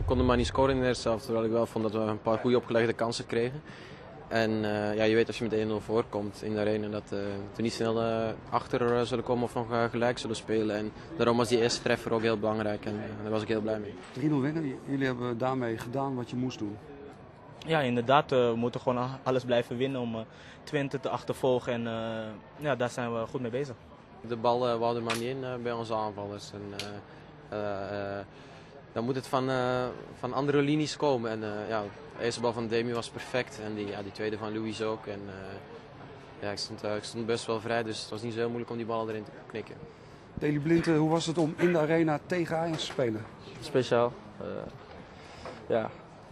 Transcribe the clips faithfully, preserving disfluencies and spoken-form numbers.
konden maar niet scoren in de eerste helft, terwijl ik wel vond dat we een paar goede opgelegde kansen kregen. En uh, ja, je weet als je met één nul voorkomt in de arena dat uh, we niet snel uh, achter uh, zullen komen of nog uh, gelijk zullen spelen. En daarom was die eerste treffer ook heel belangrijk en uh, daar was ik heel blij mee. drie nul winnen, jullie hebben daarmee gedaan wat je moest doen. Ja, inderdaad. Uh, we moeten gewoon alles blijven winnen om uh, Twente te achtervolgen en uh, ja, daar zijn we goed mee bezig. De bal uh, wou er maar niet in uh, bij onze aanvallers. En, uh, uh, uh, dan moet het van, uh, van andere linies komen. En, uh, ja, de eerste bal van Demi was perfect en die, ja, die tweede van Louis ook. En, uh, ja, ik, stond, uh, ik stond best wel vrij, dus het was niet zo heel moeilijk om die bal erin te knikken. Daley Blind, hoe was het om in de arena tegen Ajax te spelen? Speciaal. Uh, ja.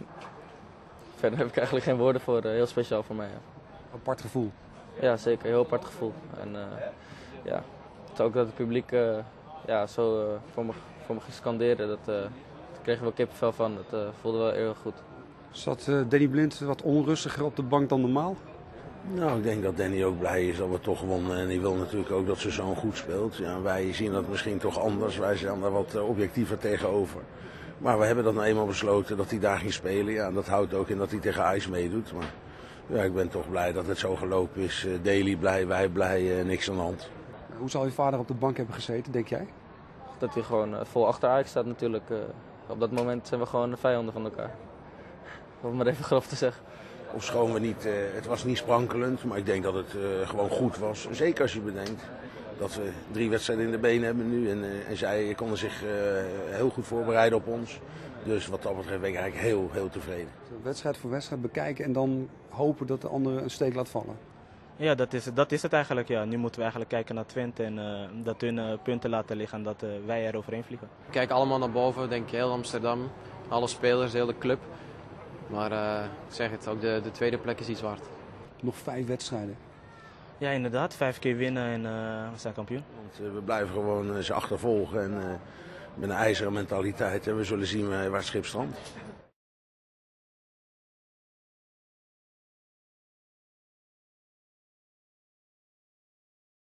Verder heb ik eigenlijk geen woorden voor. Uh, heel speciaal voor mij. Ja. Apart gevoel? Ja, zeker. Heel apart gevoel. En uh, ja, het ook dat het publiek uh, ja, zo uh, voor, me, voor me gescandeerde, dat, uh, daar kregen we kippenvel van. Dat uh, voelde wel heel goed. Zat uh, Danny Blind wat onrustiger op de bank dan normaal? Nou, ik denk dat Danny ook blij is dat we toch gewonnen. En die wil natuurlijk ook dat zijn zoon goed speelt. Ja, wij zien dat misschien toch anders. Wij zijn daar wat objectiever tegenover. Maar we hebben dat nou eenmaal besloten dat hij daar ging spelen. Ja, dat houdt ook in dat hij tegen Ajax meedoet. Maar ja, ik ben toch blij dat het zo gelopen is. Uh, Daley blij, wij blij, uh, niks aan de hand. Hoe zal je vader op de bank hebben gezeten, denk jij? Dat hij gewoon uh, vol achter Ajax staat natuurlijk. Uh, op dat moment zijn we gewoon vijanden van elkaar. Om het maar even grof te zeggen. Ofschoon we niet, uh, het was niet sprankelend, maar ik denk dat het uh, gewoon goed was. Zeker als je bedenkt dat we drie wedstrijden in de benen hebben nu. En, uh, en zij konden zich uh, heel goed voorbereiden op ons. Dus wat dat betreft ben ik eigenlijk heel, heel tevreden. Wedstrijd voor wedstrijd bekijken en dan hopen dat de andere een steek laat vallen. Ja, dat is, dat is het eigenlijk. Ja. Nu moeten we eigenlijk kijken naar Twente en uh, dat hun uh, punten laten liggen en dat uh, wij er overheen vliegen. We kijken allemaal naar boven, denk ik, heel Amsterdam, alle spelers, de hele club. Maar uh, ik zeg het, ook de, de tweede plek is iets waard. Nog vijf wedstrijden. Ja, inderdaad. Vijf keer winnen en uh, we zijn kampioen. Want, uh, we blijven gewoon uh, ze achtervolgen en uh, met een ijzeren mentaliteit. En we zullen zien uh, waar het schip strandt.